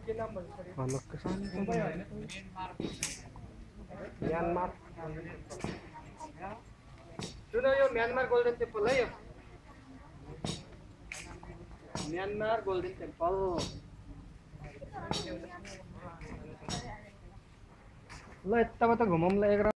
location Myanmar सुन यो Myanmar golden temple है यो म्यानमार गोल्डन टेम्पल ल यताबाट घुमौँ ल एक